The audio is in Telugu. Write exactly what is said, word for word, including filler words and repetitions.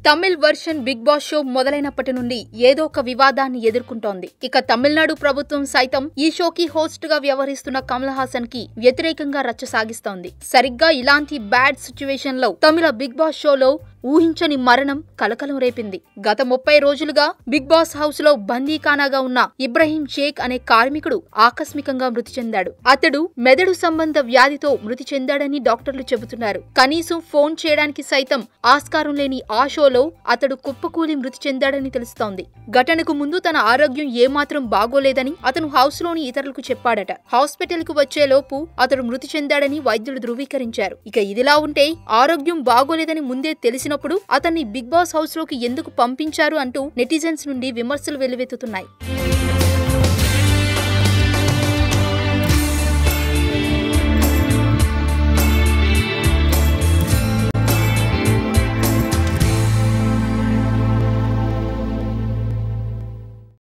Tamil version Bigg Boss show మొదలైనప్పటి నుండి ఏదో ఒక వివాదాన్ని ఎదుర్కొంటోంది. ఇక తమిళనాడు ప్రభుత్వం సైతం ఈ షోకి హోస్ట్ గా వ్యవహరిస్తున్న కమల్ హాసన్ కి వ్యతిరేకంగా రచ్చ సాగిస్తోంది. సరిగ్గా ఇలాంటి బ్యాడ్ సిచ్యువేషన్ లో తమిళ బిగ్ బాస్ షోలో ఊహించని మరణం కలకలం రేపింది. గత ముప్పై రోజులుగా బిగ్ బాస్ హౌస్ లో బందీఖానాగా ఉన్న ఇబ్రహీం షేక్ అనే కార్మికుడు ఆకస్మికంగా మృతి చెందాడు. అతడు మెదడు సంబంధ వ్యాధితో మృతి చెందాడని డాక్టర్లు చెబుతున్నారు. కనీసం ఫోన్ చేయడానికి సైతం ఆస్కారం లేని ఆ షోలో అతడు కుప్పకూలి మృతి చెందాడని తెలుస్తోంది. ఘటనకు ముందు తన ఆరోగ్యం ఏమాత్రం బాగోలేదని అతను హౌస్ లోని ఇతరులకు చెప్పాడట. హాస్పిటల్ కు వచ్చేలోపు అతడు మృతి చెందాడని వైద్యులు ధృవీకరించారు. ఇక ఇదిలా ఉంటే ఆరోగ్యం బాగోలేదని ముందే తెలిసిన ప్పుడు అతన్ని బిగ్ బాస్ హౌస్ లోకి ఎందుకు పంపించారు అంటూ నెటిజన్స్ నుండి విమర్శలు వెల్లువెత్తుతున్నాయి.